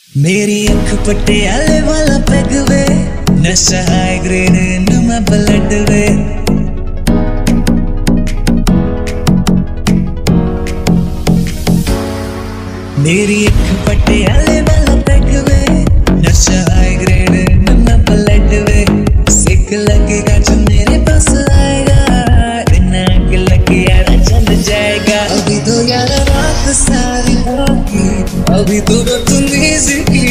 मेरी अख पटियाले वाला पैग वे, नशा हाई ग्रेड नुमा ब्लड वे। मेरी अख पटियाले वाला पैग वे, नशा हाई ग्रेड नुमा ब्लड वे। सिक लगेगा जो मेरे पास आएगा, बिना आग लगे यार चल जाएगा। अभी तो यार रात सारी होगी, अभी तो तुम इसी की